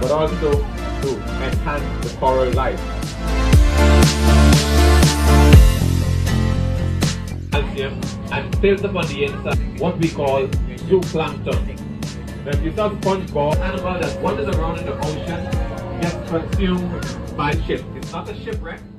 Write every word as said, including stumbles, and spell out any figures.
but also to enhance the coral life. Calcium and fills up on the inside what we call zooplankton. Now, if you saw SpongeBob, animal that wanders around in the ocean gets consumed by ships. It's not a shipwreck.